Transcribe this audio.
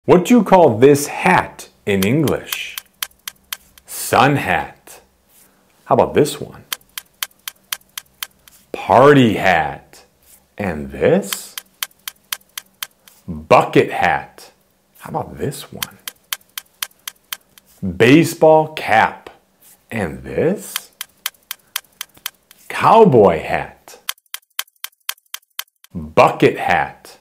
What do you call this hat in English? Sun hat. How about this one? Party hat. And this? Bucket hat. How about this one? Baseball cap. And this? Cowboy hat. Bucket hat.